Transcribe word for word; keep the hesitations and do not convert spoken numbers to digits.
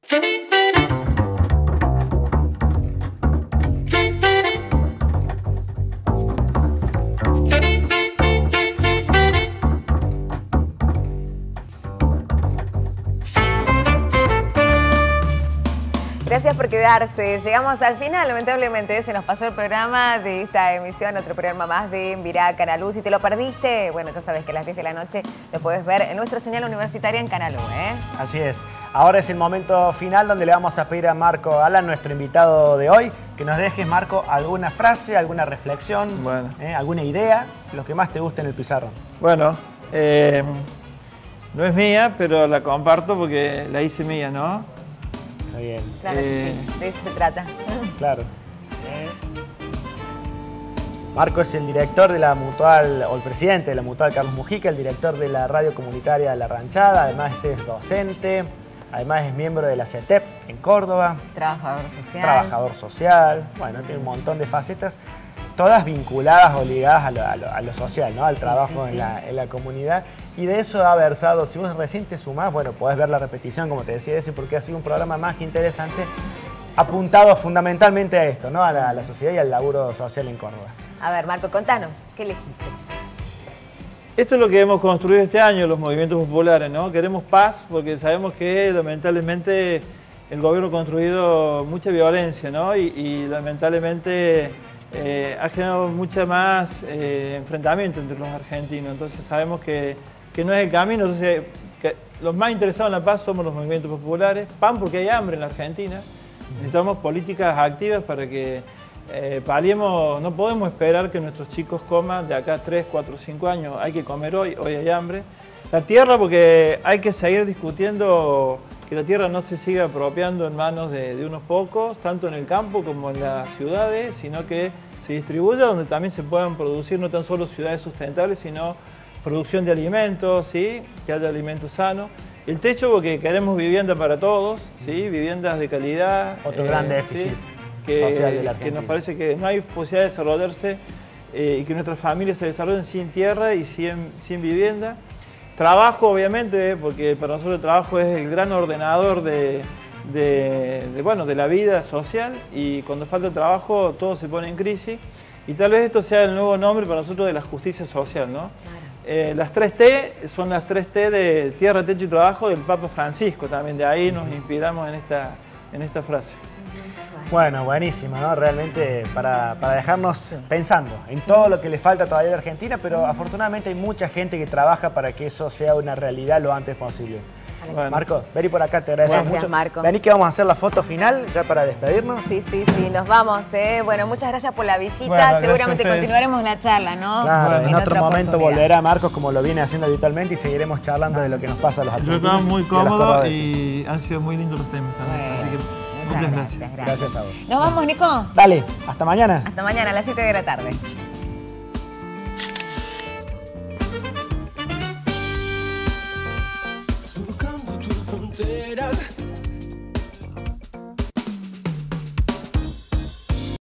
Gracias por quedarse. Llegamos al final, lamentablemente se nos pasó el programa de esta emisión, otro programa más de Mirá Canalú. Si te lo perdiste, bueno, ya sabes que a las diez de la noche lo puedes ver en nuestra señal universitaria en Canalú, ¿eh? Así es. Ahora es el momento final donde le vamos a pedir a Marco Alan, nuestro invitado de hoy, que nos dejes, Marco, alguna frase, alguna reflexión, bueno. ¿eh? alguna idea, lo que más te guste en el pizarrón. Bueno, eh, no es mía, pero la comparto porque la hice mía, ¿no? Está bien. Claro eh, que sí, de eso se trata. Claro. Eh. Marco es el director de la Mutual, o el presidente de la Mutual Carlos Mujica, el director de la radio comunitaria La Ranchada, además es docente, además es miembro de la C E T E P en Córdoba. Trabajador social. Trabajador social, bueno, tiene un montón de facetas, todas vinculadas o ligadas a lo, a lo, a lo social, ¿no? Al sí, trabajo sí, sí. En, la, en la comunidad. Y de eso ha versado, si vos recién te sumás, bueno, podés ver la repetición, como te decía ese, porque ha sido un programa más que interesante, apuntado fundamentalmente a esto, ¿no? A la, a la sociedad y al laburo social en Córdoba. A ver, Marco, contanos, ¿qué elegiste? Esto es lo que hemos construido este año, los movimientos populares, ¿no? Queremos paz porque sabemos que lamentablemente el gobierno ha construido mucha violencia, ¿no? Y, y lamentablemente eh, ha generado mucha más eh, enfrentamiento entre los argentinos. Entonces sabemos que, que no es el camino. Entonces, que los más interesados en la paz somos los movimientos populares. Pan porque hay hambre en la Argentina. Necesitamos políticas activas para que eh, paliemos. No podemos esperar que nuestros chicos coman de acá a tres, cuatro, cinco años. Hay que comer hoy, hoy hay hambre. La tierra, porque hay que seguir discutiendo que la tierra no se siga apropiando en manos de, de unos pocos, tanto en el campo como en las ciudades, sino que se distribuya donde también se puedan producir no tan solo ciudades sustentables, sino producción de alimentos, ¿sí? Que haya alimentos sanos. El techo, porque queremos vivienda para todos, ¿sí? Viviendas de calidad. Otro eh, gran déficit ¿sí? que, social de la Argentina. Que nos parece que no hay posibilidad de desarrollarse eh, y que nuestras familias se desarrollen sin tierra y sin, sin vivienda. Trabajo, obviamente, porque para nosotros el trabajo es el gran ordenador de, de, de, bueno, de la vida social, y cuando falta trabajo todo se pone en crisis. Y tal vez esto sea el nuevo nombre para nosotros de la justicia social, ¿no? Eh, las tres T son las tres T de tierra, techo y trabajo del Papa Francisco, también de ahí nos inspiramos en esta, en esta frase. Bueno, buenísimo, ¿no? Realmente para, para dejarnos pensando en todo lo que le falta todavía a la Argentina, pero afortunadamente hay mucha gente que trabaja para que eso sea una realidad lo antes posible. Bueno. Marco, vení por acá, te agradecemos gracias, mucho. Marco. Vení que vamos a hacer la foto final ya para despedirnos. Sí, sí, sí, nos vamos. ¿eh? Bueno, muchas gracias por la visita. Bueno, seguramente continuaremos la charla, ¿no? Claro, bueno, en, en otro momento volverá Marcos como lo viene haciendo habitualmente y seguiremos charlando de lo que nos pasa a los argentinos. Yo estaba muy cómodo y han sido muy lindos los temas también. Bueno. Así que muchas gracias. Gracias, gracias. Gracias a vos. Nos vamos, Nico. Dale, hasta mañana. Hasta mañana a las siete de la tarde.